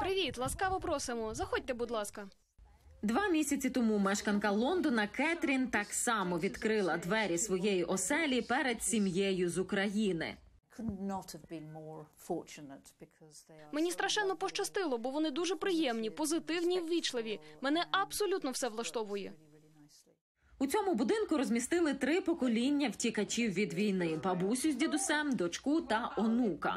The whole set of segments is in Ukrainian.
Привіт, ласкаво просимо. Заходьте, будь ласка. 2 місяці тому мешканка Лондона Кетрін так само відкрила двері своєї оселі перед сім'єю з України. Мені страшенно пощастило, бо вони дуже приємні, позитивні, ввічливі. Мене абсолютно все влаштовує. У цьому будинку розмістили 3 покоління втікачів від війни – бабусю з дідусем, дочку та онука.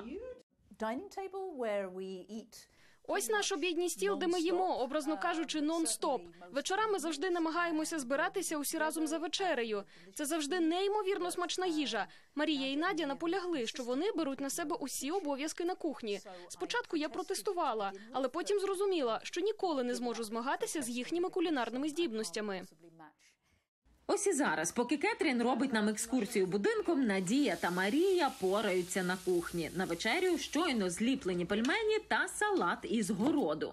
Ось наш обідній стіл, де ми їмо, образно кажучи, нон-стоп. Вечорами завжди намагаємося збиратися усі разом за вечерею. Це завжди неймовірно смачна їжа. Марія і Надя наполягли, що вони беруть на себе усі обов'язки на кухні. Спочатку я протестувала, але потім зрозуміла, що ніколи не зможу змагатися з їхніми кулінарними здібностями. Ось і зараз, поки Кетрін робить нам екскурсію будинком, Надія та Марія пораються на кухні. На вечерю щойно зліплені пельмені та салат із городу.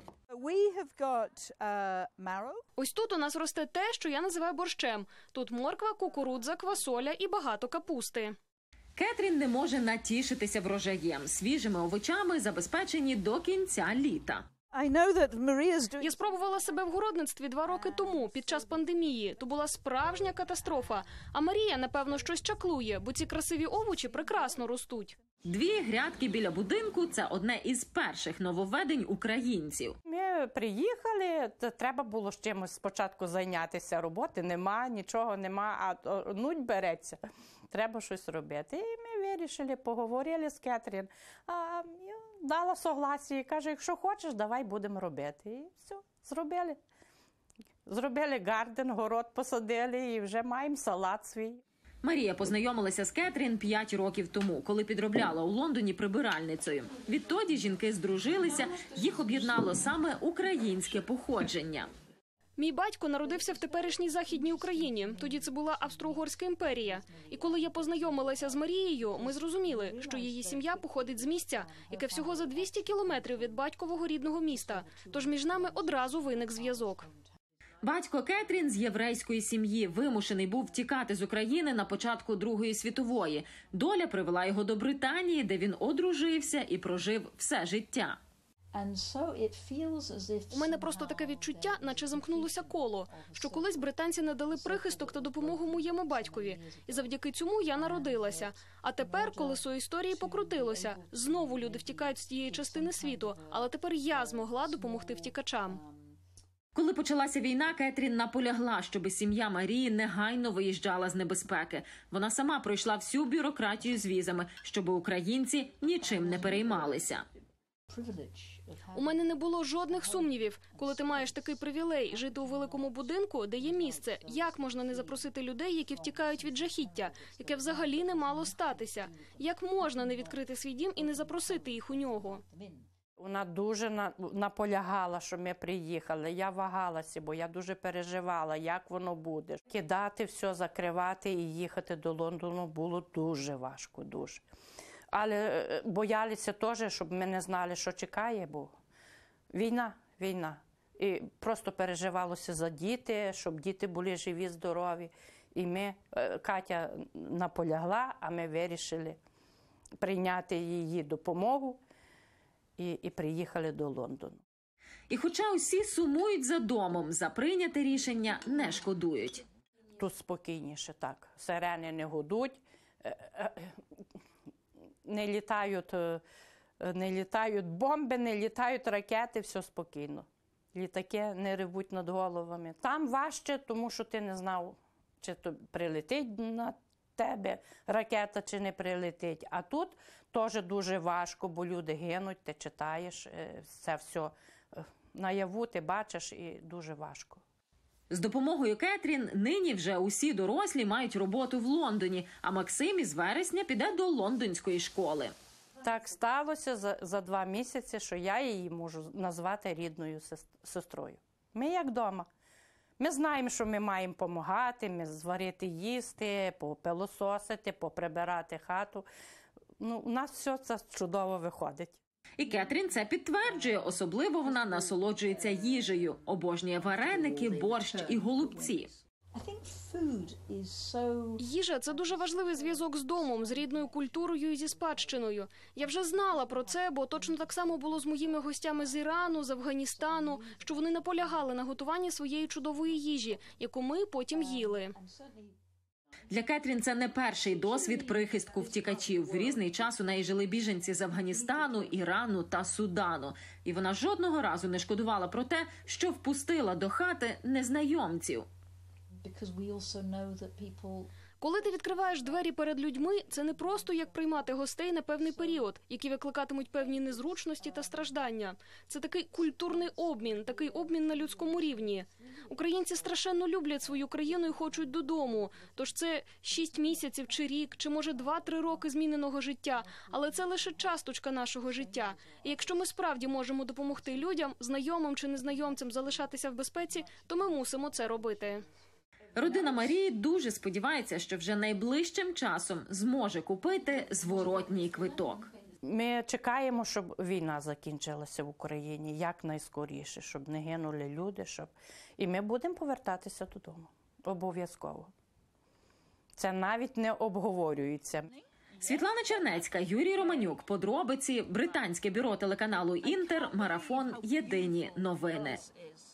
Ось тут у нас росте те, що я називаю борщем. Тут морква, кукурудза, квасоля і багато капусти. Кетрін не може натішитися врожаєм. Свіжими овочами забезпечені до кінця літа. Я спробувала себе в городництві 2 роки тому, під час пандемії. То була справжня катастрофа. А Марія, напевно, щось чаклує, бо ці красиві овочі прекрасно ростуть. 2 грядки біля будинку – це одне із перших нововведень українців. Ми приїхали, треба було з чимось спочатку зайнятися. Роботи нема, нічого нема, а нудь береться. Треба щось робити. І ми вирішили, поговорили з Кетрін. Дала согласие і каже, якщо хочеш, давай будемо робити. І все, зробили. Зробили гарден, город посадили і вже маємо салат свій. Марія познайомилася з Кетрін 5 років тому, коли підробляла у Лондоні прибиральницею. Відтоді жінки здружилися, їх об'єднало саме українське походження. Мій батько народився в теперішній Західній Україні. Тоді це була Австро-Угорська імперія. І коли я познайомилася з Марією, ми зрозуміли, що її сім'я походить з місця, яке всього за 200 кілометрів від батькового рідного міста. Тож між нами одразу виник зв'язок. Батько Кетрін з єврейської сім'ї вимушений був втікати з України на початку Другої світової. Доля привела його до Британії, де він одружився і прожив все життя. У мене просто таке відчуття, наче замкнулося коло, що колись британці надали прихисток та допомогу моєму батькові. І завдяки цьому я народилася. А тепер колесо історії покрутилося. Знову люди втікають з тієї частини світу, але тепер я змогла допомогти втікачам. Коли почалася війна, Кетрін наполягла, щоб сім'я Марії негайно виїжджала з небезпеки. Вона сама пройшла всю бюрократію з візами, щоб українці нічим не переймалися. У мене не було жодних сумнівів. Коли ти маєш такий привілей жити у великому будинку, де є місце, як можна не запросити людей, які втікають від жахіття, яке взагалі не мало статися? Як можна не відкрити свій дім і не запросити їх у нього? Вона дуже наполягала, що ми приїхали. Я вагалася, бо я дуже переживала, як воно буде. Кидати все, закривати і їхати до Лондону було дуже важко, дуже. Але боялися теж, щоб ми не знали, що чекає, бо війна. І просто переживалося за діти, щоб діти були живі, здорові. І ми, Катя наполягла, а ми вирішили прийняти її допомогу і приїхали до Лондону. І хоча усі сумують за домом, за прийняте рішення не шкодують. Тут спокійніше, так. Сирени не гудуть, не літають бомби, не літають ракети, все спокійно. Літаки не ревуть над головами. Там важче, тому що ти не знав, чи то прилетить на тебе ракета, чи не прилетить. А тут теж дуже важко, бо люди гинуть, ти читаєш, це все наяву ти бачиш і дуже важко. З допомогою Кетрін нині вже усі дорослі мають роботу в Лондоні, а Максим із вересня піде до лондонської школи. Так сталося за 2 місяці, що я її можу назвати рідною сестрою. Ми як вдома. Ми знаємо, що ми маємо допомагати, ми зварити їсти, попилососити, поприбирати хату. У нас все це чудово виходить. І Кетрін це підтверджує, особливо вона насолоджується їжею, обожнює вареники, борщ і голубці. Їжа – це дуже важливий зв'язок з домом, з рідною культурою і зі спадщиною. Я вже знала про це, бо точно так само було з моїми гостями з Ірану, з Афганістану, що вони наполягали на готуванні своєї чудової їжі, яку ми потім їли. Для Кетрін це не перший досвід прихистку втікачів. В різний час у неї жили біженці з Афганістану, Ірану та Судану. І вона жодного разу не шкодувала про те, що впустила до хати незнайомців. Коли ти відкриваєш двері перед людьми, це не просто як приймати гостей на певний період, які викликатимуть певні незручності та страждання. Це такий культурний обмін, такий обмін на людському рівні. Українці страшенно люблять свою країну і хочуть додому. Тож це 6 місяців чи рік, чи може 2-3 роки зміненого життя. Але це лише часточка нашого життя. І якщо ми справді можемо допомогти людям, знайомим чи незнайомцям залишатися в безпеці, то ми мусимо це робити. Родина Марії дуже сподівається, що вже найближчим часом зможе купити зворотній квиток. Ми чекаємо, щоб війна закінчилася в Україні якнайскоріше, щоб не гинули люди, і ми будемо повертатися додому. Обов'язково. Це навіть не обговорюється. Світлана Чернецька, Юрій Романюк. Подробиці. Британське бюро телеканалу «Інтер». Марафон. Єдині новини.